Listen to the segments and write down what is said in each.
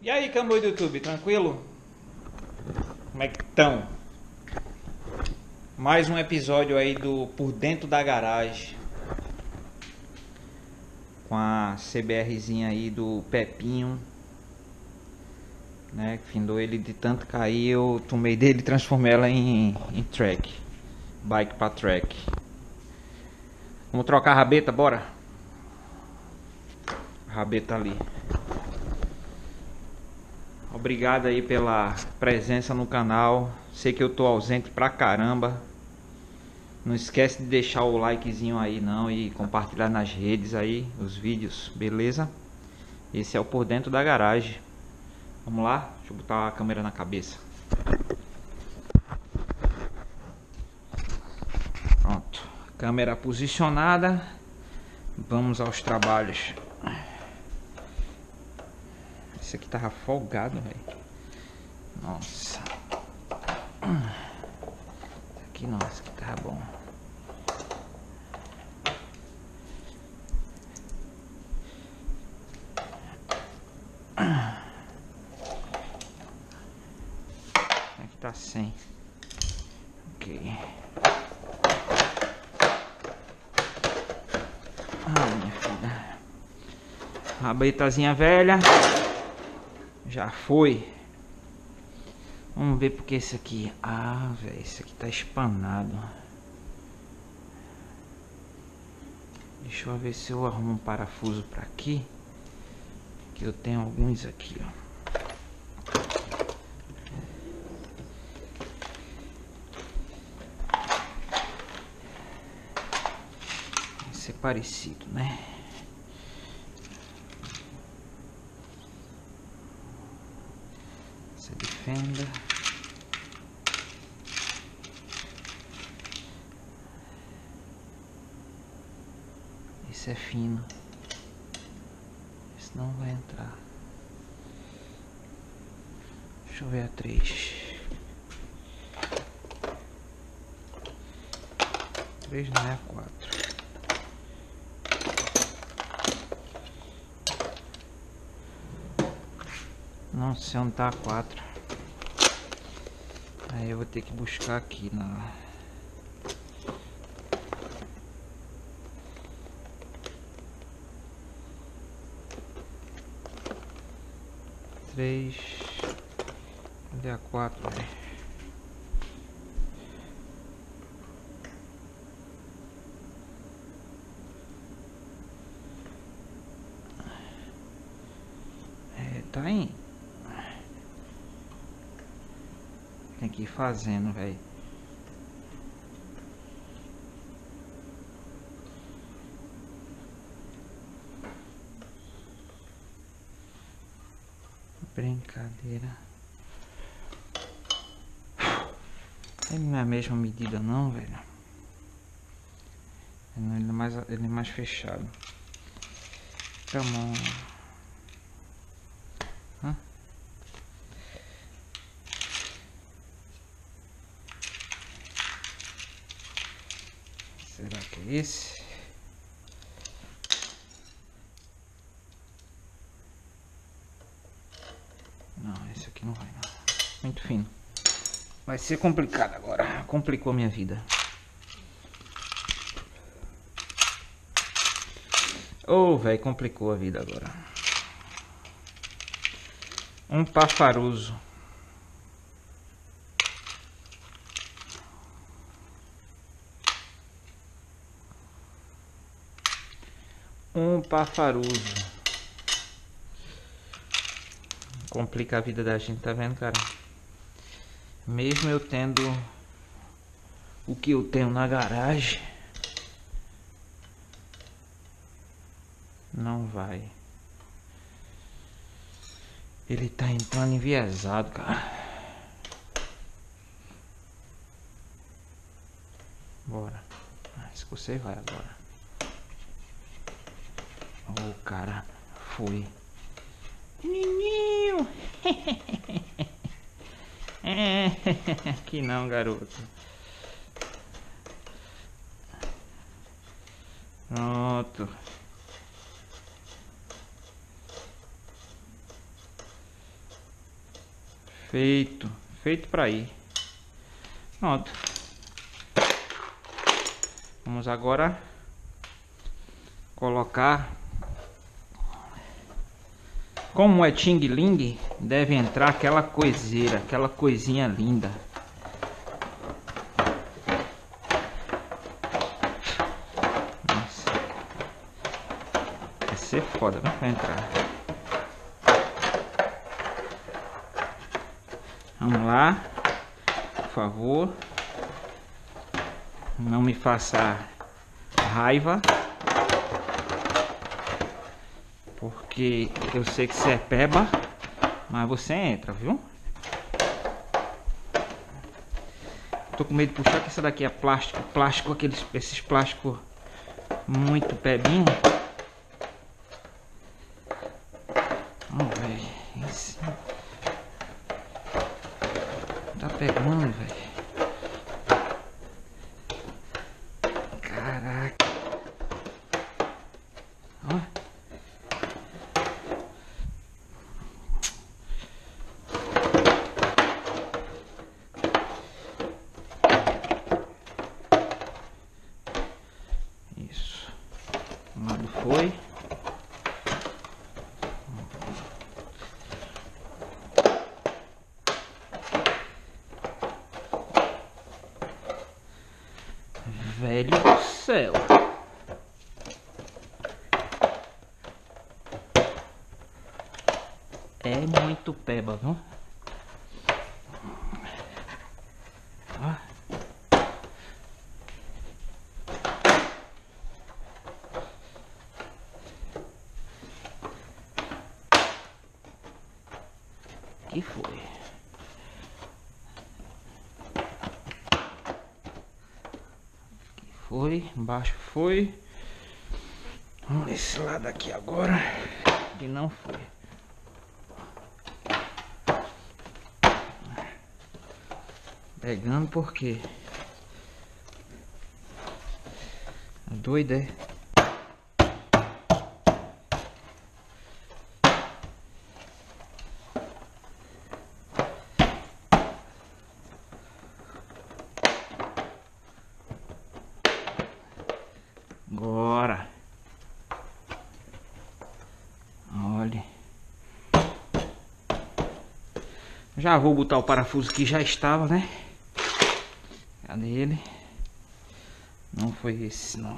E aí, Camboi do YouTube, tranquilo? Como é que estão? Mais um episódio aí do Por Dentro da Garagem, com a CBRzinha aí do Pepinho, né? Findou ele de tanto cair, eu tomei dele e transformei ela em track, bike pra track. Vamos trocar a rabeta, bora? A rabeta ali. Obrigado aí pela presença no canal. Sei que eu tô ausente pra caramba. Não esquece de deixar o likezinho aí não e compartilhar nas redes aí os vídeos, beleza? Esse é o Por Dentro da Garagem. Vamos lá? Deixa eu botar a câmera na cabeça. Pronto, câmera posicionada. Vamos aos trabalhos. Esse aqui tava folgado, velho. Nossa. Esse aqui não, esse aqui tava bom. Aqui tá sem. Ok. Minha filha. Rabetazinha velha. Já foi. Vamos ver porque esse aqui. Ah, velho, esse aqui tá espanado. Deixa eu ver se eu arrumo um parafuso pra aqui. Que eu tenho alguns aqui, ó. Vai ser parecido, né? Essa de fenda. Esse é fino. Esse não vai entrar. Deixa eu ver a 3. 3 não é a 4. Não sei onde tá a 4. Aí eu vou ter que buscar aqui na... Três. Cadê a 4, velho? Tá aí. Tem que ir fazendo, velho. Brincadeira. Ele não é a mesma medida não, velho. Ele é mais fechado. Come on. Será que é esse? Não, esse aqui não vai não. Muito fino. Vai ser complicado agora. Complicou minha vida. Ô, velho, complicou a vida agora. Um pafaruso. Um pafaruso. Complica a vida da gente, tá vendo, cara? Mesmo eu tendo o que eu tenho na garagem, não vai. Ele tá entrando enviesado, cara. Bora. Se você vai agora. Oh, cara. Fui. Nininho. Aqui não, garoto. Pronto. Feito. Feito pra ir. Pronto. Vamos agora colocar. Como é Ting Ling, deve entrar aquela coiseira, aquela coisinha linda. Nossa. Vai ser foda, vai entrar. Vamos lá, por favor. Não me faça raiva. Porque eu sei que você é peba, mas você entra, viu? Tô com medo de puxar, que essa daqui é plástico. Plástico, esses plásticos muito pebinho. Vamos ver. Esse... Tá pegando, velho. Caraca. Ó. Foi. Velho do céu. É muito peba, viu? Ó. Que foi? Foi, embaixo foi. Vamos nesse lado aqui agora. Que não foi. Pegando porque doido é. Agora, olha, já vou botar o parafuso que já estava, né? Cadê ele? Não foi esse, não.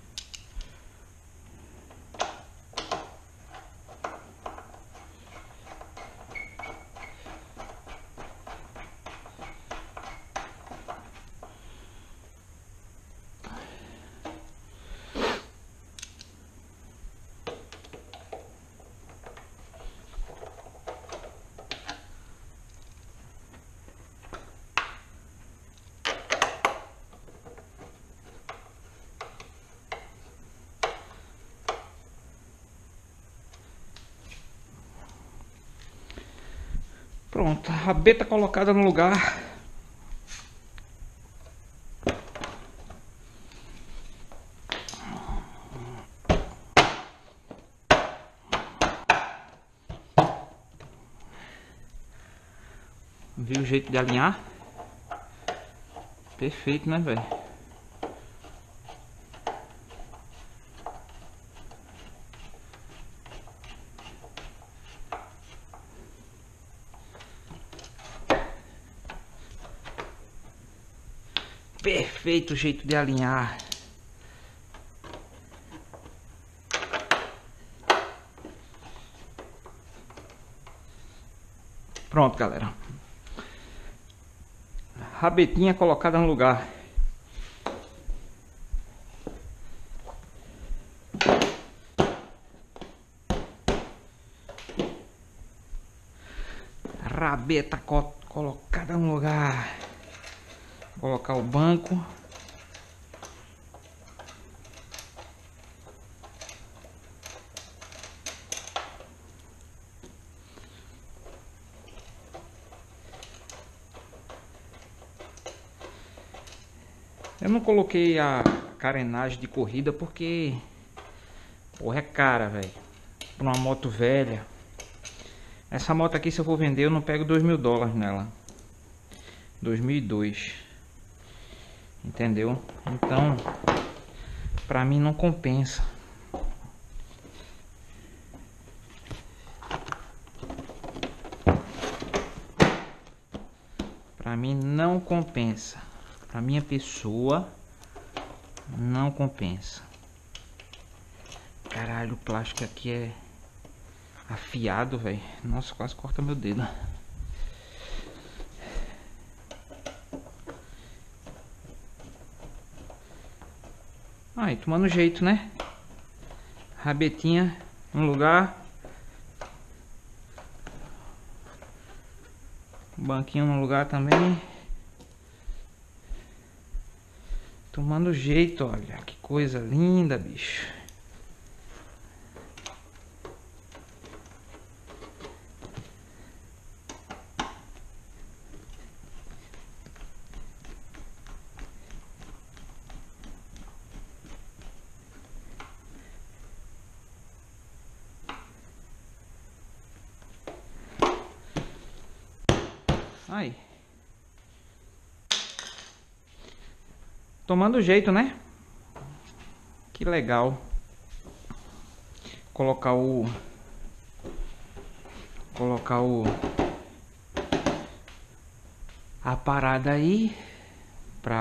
Pronto, a rabeta colocada no lugar. Viu o jeito de alinhar? Perfeito, né, velho? Perfeito o jeito de alinhar. Pronto, galera. Rabetinha colocada no lugar. Rabeta colocada no lugar. Colocar o banco. Eu não coloquei a carenagem de corrida porque, porra, é cara, velho. Pra uma moto velha. Essa moto aqui, se eu for vender, eu não pego $2.000 nela. 2002. Entendeu? Então, pra mim não compensa. Pra mim não compensa. Pra minha pessoa, não compensa. Caralho, o plástico aqui é afiado, velho. Nossa, quase corta meu dedo. Aí, tomando jeito, né? Rabetinha no lugar. Banquinho no lugar também. Tomando jeito, olha. Que coisa linda, bicho. Aí. Tomando jeito, né? Que legal. Colocar a parada aí para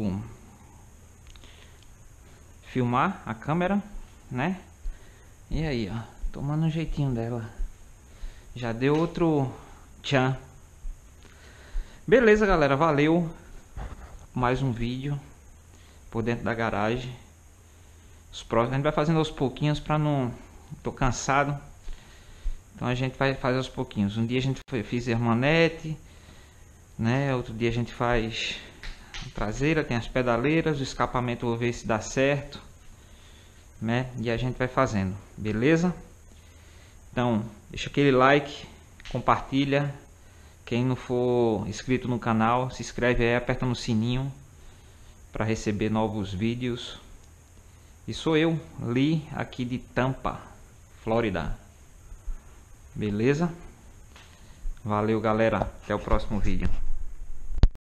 filmar a câmera, né? E aí, ó, tomando um jeitinho dela. Já deu outro tchan. Beleza, galera, valeu. Mais um vídeo por dentro da garagem. Os próximos a gente vai fazendo aos pouquinhos para não... Tô cansado. Então a gente vai fazer aos pouquinhos. Um dia a gente fez a manete, né? Outro dia a gente faz a traseira, tem as pedaleiras, o escapamento, vou ver se dá certo, né? E a gente vai fazendo, beleza? Então, deixa aquele like, compartilha. Quem não for inscrito no canal, se inscreve aí, aperta no sininho para receber novos vídeos. E sou eu, Lee, aqui de Tampa, Flórida. Beleza? Valeu, galera. Até o próximo vídeo.